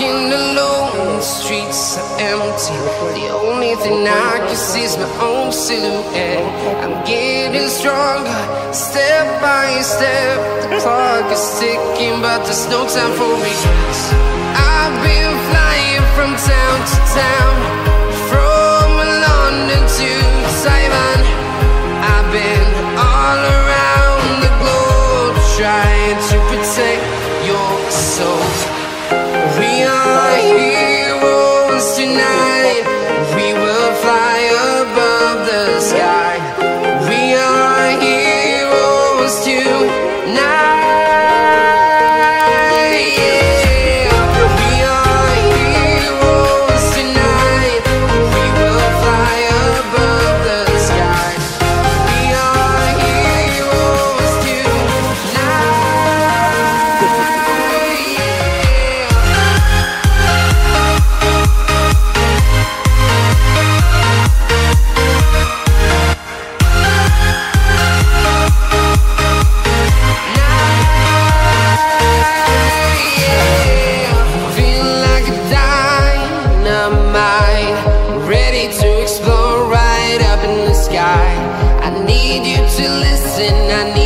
Walking alone, the streets are empty. The only thing I can see is my own silhouette. I'm getting stronger, step by step. The clock is ticking, but there's no time for regrets. I've been flying from town to town, from London to Taiwan. I've been all around the globe, trying to protect your soul. We are heroes tonight. We will fly above the sky. We are heroes tonight. I need you to listen.